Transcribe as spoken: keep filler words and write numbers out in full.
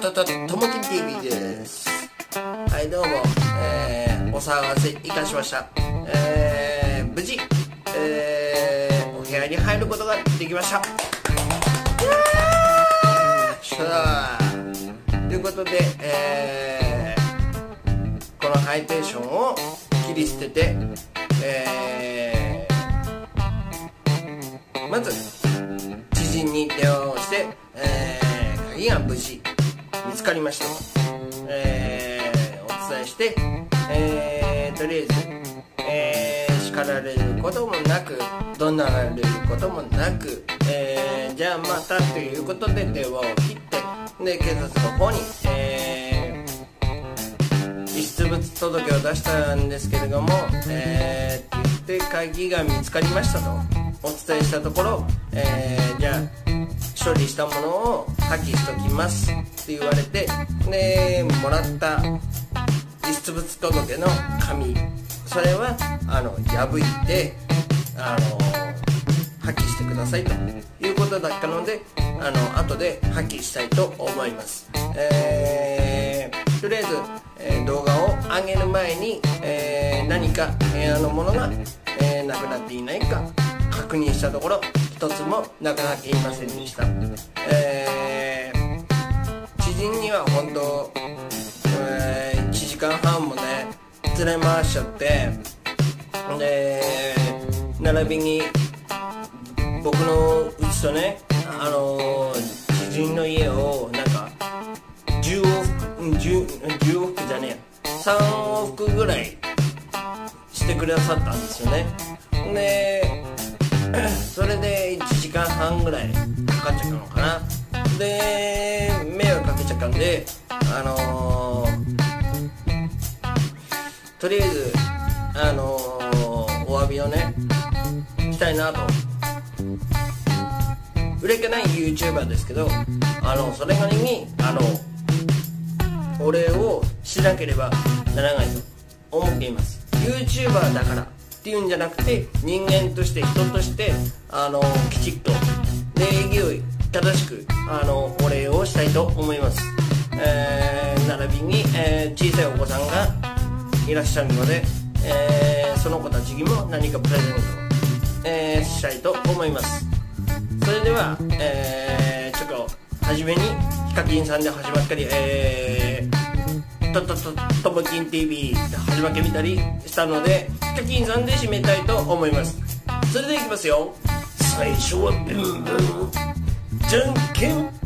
ととともきん ティービー です。はいどうも、えー、お騒がせいたしました。えー、無事、えー、お部屋に入ることができました。いやーしゃーということで、えー、このハイテンションを切り捨てて、えー、まず知人に電話をして、えー、鍵が無事見つかりましたと、えー、お伝えして、えー、とりあえず、えー、叱られることもなく怒鳴られることもなく、えー、じゃあまたということで電話を切ってで警察の方に、えー、遺失物届を出したんですけれども、えー、って言って鍵が見つかりましたとお伝えしたところ、えー、じゃあ処理したものを破棄しときますって言われて、でもらった遺失物届の紙、それはあの破いてあの破棄してくださいということだったので、あの後で破棄したいと思います。えー、とりあえず、えー、動画を上げる前に、えー、何か部屋のものが、えー、なくなっていないか確認したところ一つもなくなっていませんでした。えー、知人には本当、えー、いちじかんはんもね連れ回しちゃって、で並びに僕のうちとね、あのー、知人の家をなんかじゅう往復10 10往復じゃねえさん往復ぐらいしてくださったんですよね。でそれでいちじかんはんぐらいかかっちゃったのかな。で迷惑かけちゃったんで、あのー、とりあえずあのー、お詫びをねしたいなと。売れてない YouTuber ですけど、あのそれなりにあのお礼をしなければならないと思っています。 YouTuber だからっていうんじゃなくて、人間として人としてあのきちっと礼儀を正しくあのお礼をしたいと思います。えー、並びに、えー、小さいお子さんがいらっしゃるので、えー、その子たちにも何かプレゼントを、えー、したいと思います。それでは、えー、ちょっと初めにヒカキンさんで始まったり、えー、とととともきん ティービー で始まってみたりしたので、ヒカキンさんで締めたいと思います。それでいきますよ。最初はブンブンじゃんけん